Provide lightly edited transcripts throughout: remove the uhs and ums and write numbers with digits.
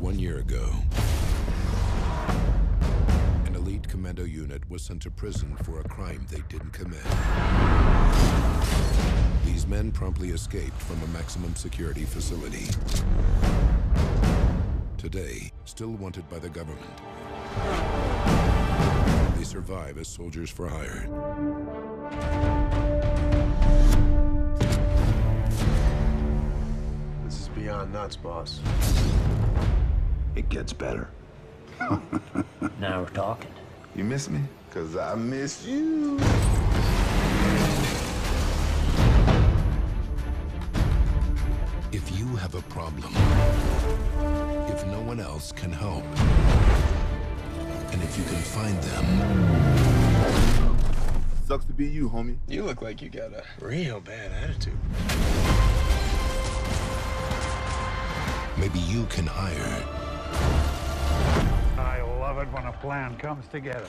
1 year ago, an elite commando unit was sent to prison for a crime they didn't commit. These men promptly escaped from a maximum security facility. Today, still wanted by the government, they survive as soldiers for hire. This is beyond nuts, boss. It gets better. Now we're talking. You miss me? 'Cause I miss you. If you have a problem, if no one else can help, and if you can find them, Sucks to be you, homie. You look like you got a real bad attitude. maybe you can hire I love it when a plan comes together.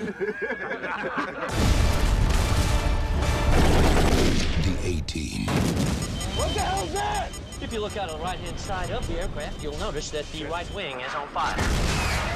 the A-Team. What the hell's that? If you look out on the right-hand side of the aircraft, you'll notice that the right wing is on fire.